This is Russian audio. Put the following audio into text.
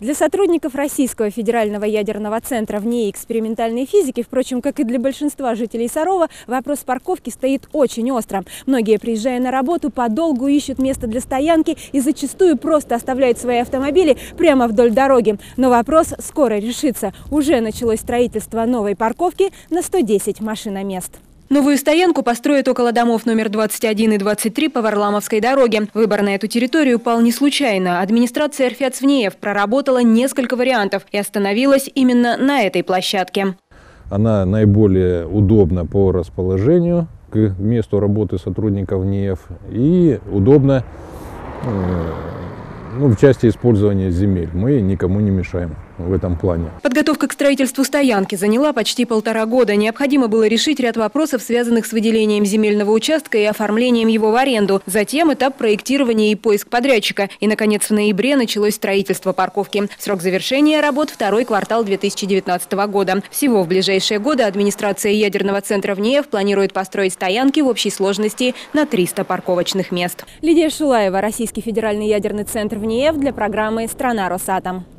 Для сотрудников Российского федерального ядерного центра в НИИ экспериментальной физики, впрочем, как и для большинства жителей Сарова, вопрос парковки стоит очень остро. Многие, приезжая на работу, подолгу ищут место для стоянки и зачастую просто оставляют свои автомобили прямо вдоль дороги. Но вопрос скоро решится. Уже началось строительство новой парковки на 110 машиномест. Новую стоянку построят около домов номер 21 и 23 по Варламовской дороге. Выбор на эту территорию пал не случайно. Администрация РФЯЦ-ВНИЭФ проработала несколько вариантов и остановилась именно на этой площадке. Она наиболее удобна по расположению к месту работы сотрудников НИЭФ и удобна в части использования земель. Мы никому не мешаем в этом плане. Подготовка к строительству стоянки заняла почти 1,5 года. Необходимо было решить ряд вопросов, связанных с выделением земельного участка и оформлением его в аренду. Затем этап проектирования и поиск подрядчика. И, наконец, в ноябре началось строительство парковки. Срок завершения работ – 2-й квартал 2019 года. Всего в ближайшие годы администрация ядерного центра ВНИЭФ планирует построить стоянки в общей сложности на 300 парковочных мест. Лидия Шулаева, Российский федеральный ядерный центр ВНИЭФ для программы «Страна Росатом».